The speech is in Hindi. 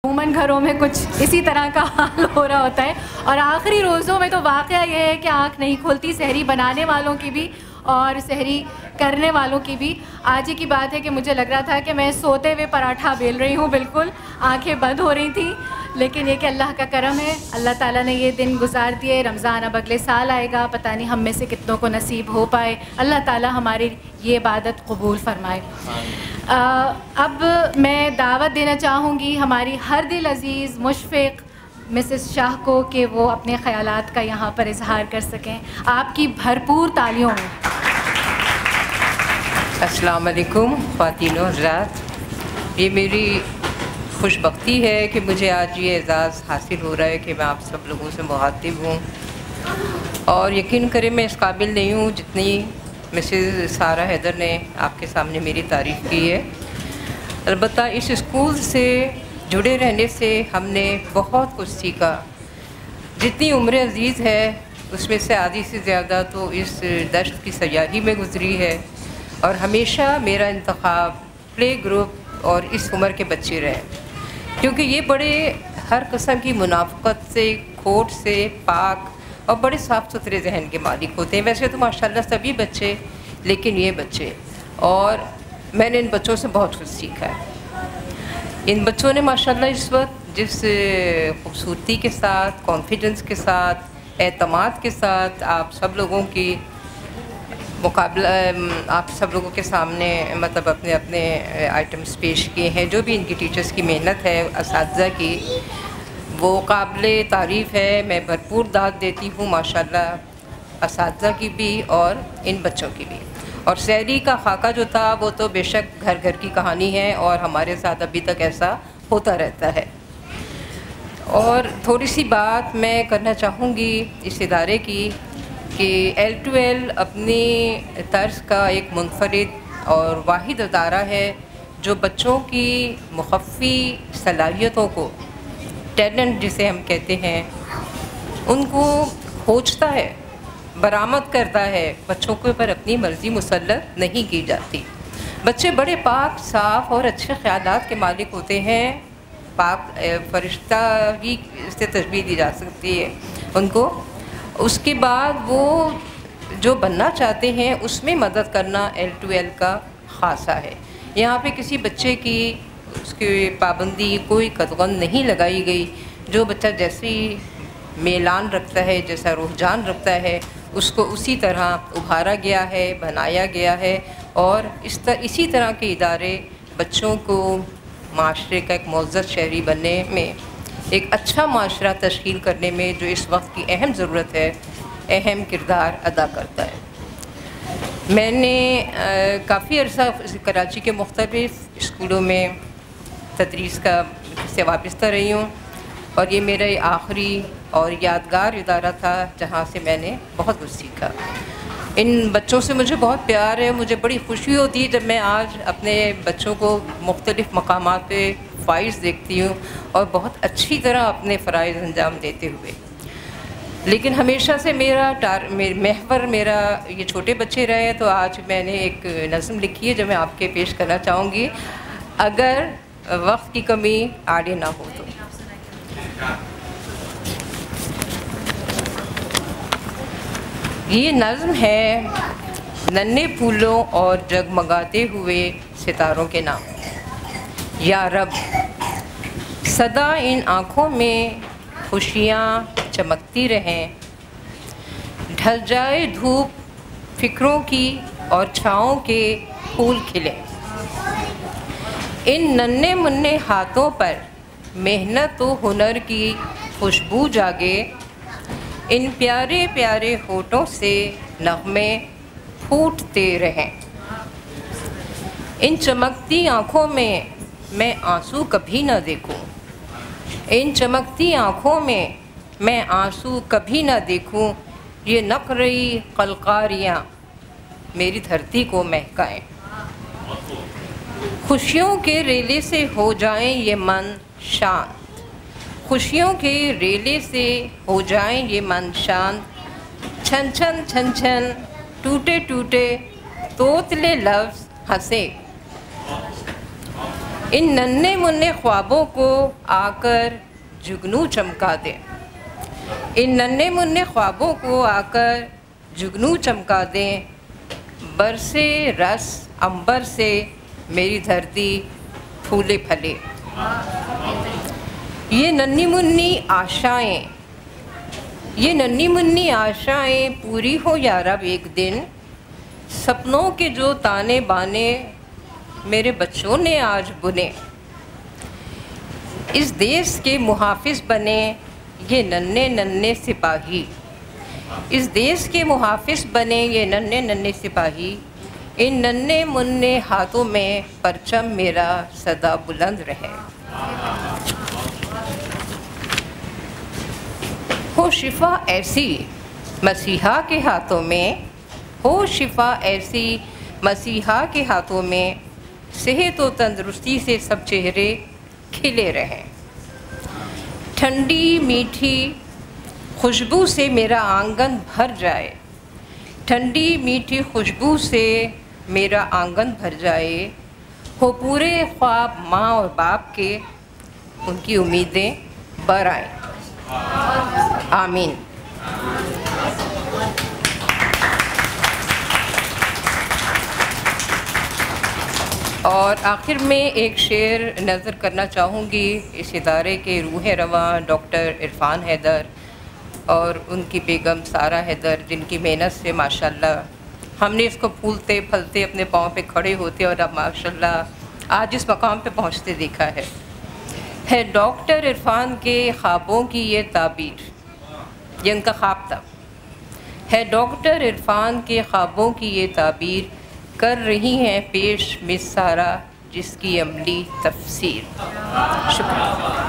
अमूमन घरों में कुछ इसी तरह का हाल हो रहा होता है। और आखिरी रोज़ों में तो वाक़या ये है कि आँख नहीं खुलती, सहरी बनाने वालों की भी और सहरी करने वालों की भी। आज ही की बात है कि मुझे लग रहा था कि मैं सोते हुए पराठा बेल रही हूँ, बिल्कुल आंखें बंद हो रही थी, लेकिन ये कि अल्लाह का करम है, अल्लाह ताला ने ये दिन गुजार दिए। रमज़ान अब अगले साल आएगा, पता नहीं हम में से कितनों को नसीब हो पाए। अल्लाह ताला हमारी ये इबादत कबूल फरमाए। अब मैं दावत देना चाहूँगी हमारी हर दिल अज़ीज़ मुशफ़िक़ मिसेस शाह को कि वो अपने ख़यालात का यहाँ पर इजहार कर सकें, आपकी भरपूर तालियों में। अस्सलाम वालेकुम ख़वातीनो हज़रात, ये मेरी खुशबख्ती है कि मुझे आज ये एज़ाज़ हासिल हो रहा है कि मैं आप सब लोगों से मुखातिब हूँ। और यकीन करें मैं इस काबिल नहीं हूँ जितनी मिसेस सारा हैदर ने आपके सामने मेरी तारीफ़ की है। अलबत्ता इस स्कूल से जुड़े रहने से हमने बहुत कुछ सीखा। जितनी उम्र अज़ीज़ है उसमें से आधी से ज़्यादा तो इस दश्त की सयाही में गुज़री है, और हमेशा मेरा इंतखाब प्ले ग्रुप और इस उम्र के बच्चे रहे, क्योंकि ये बड़े हर किस्म की मुनाफ़क़त से, खोट से पाक और बड़े साफ़ सुथरे जहन के मालिक होते हैं। वैसे तो माशाल्लाह सभी बच्चे, लेकिन ये बच्चे, और मैंने इन बच्चों से बहुत कुछ सीखा है। इन बच्चों ने माशाल्लाह इस वक्त जिस खूबसूरती के साथ, कॉन्फिडेंस के साथ, एतमाद के साथ आप सब लोगों की मुकाबला, आप सब लोगों के सामने मतलब अपने अपने आइटम्स पेश किए हैं, जो भी इनकी टीचर्स की मेहनत है, असातिज़ा की, वो काबिले तारीफ़ है। मैं भरपूर दाद देती हूँ माशाल्लाह असातिज़ा की भी और इन बच्चों की भी। और सहरी का खाका जो था वो तो बेशक घर घर की कहानी है, और हमारे साथ अभी तक ऐसा होता रहता है। और थोड़ी सी बात मैं करना चाहूँगी इस इदारे की कि L2L अपनी तर्ज का एक मुनफरिद और वाहिद अदारा है जो बच्चों की मुख़फ़्फ़ी सलाहियतों को, टैलेंट जिसे हम कहते हैं, उनको खोजता है, बरामद करता है। बच्चों के ऊपर अपनी मर्ज़ी मुसल्लत नहीं की जाती। बच्चे बड़े पाक, साफ़ और अच्छे ख़यालात के मालिक होते हैं। पाक फ़रिश्ता ही से तशबीह दी जा सकती है उनको। उसके बाद वो जो बनना चाहते हैं उसमें मदद करना L2L का ख़ासा है। यहाँ पे किसी बच्चे की उसकी पाबंदी, कोई कदगन नहीं लगाई गई। जो बच्चा जैसी मेलान रखता है, जैसा रुझान रखता है, उसको उसी तरह उभारा गया है, बनाया गया है। और इसी तरह के इदारे बच्चों को माशरे का एक मुअज़्ज़ज़ शहरी बनने में, एक अच्छा माशरा तश्कील करने में, जो इस वक्त की अहम ज़रूरत है, अहम किरदार अदा करता है। मैंने काफ़ी अर्सा कराची के मुख्तलिफ़ स्कूलों में तदरीस का से वाबस्ता रही हूँ, और ये मेरा आखिरी और यादगार इदारा था जहाँ से मैंने बहुत कुछ सीखा। इन बच्चों से मुझे बहुत प्यार है। मुझे बड़ी खुशी होती है जब मैं आज अपने बच्चों को मुख्तलिफ़ मकामात पे फ़ाइज़ देखती हूँ और बहुत अच्छी तरह अपने फ़राइज़ अंजाम देते हुए। लेकिन हमेशा से मेरा महवर मेरा ये छोटे बच्चे रहे हैं। तो आज मैंने एक नज़्म लिखी है जो मैं आपके पेश करना चाहूँगी, अगर वक्त की कमी आड़े ना हो तो। ये नज़्म है नन्हे फूलों और जगमगाते हुए सितारों के नाम। या रब, सदा इन आँखों में खुशियाँ चमकती रहें, ढल जाए धूप फिक्रों की और छाँव के फूल खिले। इन नन्हे मुन्ने हाथों पर मेहनत व हुनर की खुशबू जागे, इन प्यारे प्यारे होठों से नग़्मे फूटते रहें। इन चमकती आँखों में मैं आंसू कभी न देखूं, इन चमकती आँखों में मैं आंसू कभी न देखूं। ये नक़-रही कलकारियाँ मेरी धरती को महकाएं। खुशियों के रेले से हो जाएं ये मन शांत, खुशियों के रेले से हो जाएं ये मन शांत। छन छन छन छन टूटे टूटे तोतले लफ्ज़ हंसे, इन नन्हे मुन्ने ख्वाबों को आकर जुगनू चमका दे, इन नन्हे मुन्ने ख्वाबों को आकर जुगनू चमका दें, बरसे रस अंबर से मेरी धरती फूले फले। ये नन्ही मुन्नी आशाएं, ये नन्ही मुन्नी आशाएं पूरी हो या रब एक दिन, सपनों के जो ताने बाने मेरे बच्चों ने आज बुने। इस देश के मुहाफिज बने ये नन्हे नन्हे सिपाही, इस देश के मुहाफिज बने ये नन्हे नन्हे सिपाही, इन नन्हे मुन्ने हाथों में परचम मेरा सदा बुलंद रहे। हो शिफा ऐसी मसीहा के हाथों में, हो शिफा ऐसी मसीहा के हाथों में, सेहत व तंदुरुस्ती से सब चेहरे खिले रहें। ठंडी मीठी खुशबू से मेरा आंगन भर जाए, ठंडी मीठी खुशबू से मेरा आंगन भर जाए, हो पूरे ख्वाब माँ और बाप के, उनकी उम्मीदें बर आएं। आमीन। और आखिर में एक शेर नज़र करना चाहूँगी इस इदारे के रूह रवां डॉक्टर इरफान हैदर और उनकी बेगम सारा हैदर, जिनकी मेहनत से माशाल्लाह हमने इसको फूलते फलते अपने पाँव पे खड़े होते और अब माशाल्लाह आज इस मकाम पे पहुँचते देखा है डॉक्टर इरफान के ख्वाबों की ये ताबीर, ये उनका ख्वाब था, है डॉक्टर इरफान के ख्वाबों की ये ताबीर, कर रही हैं पेश मिस सारा जिसकी अमली तफसीर। शुक्रिया।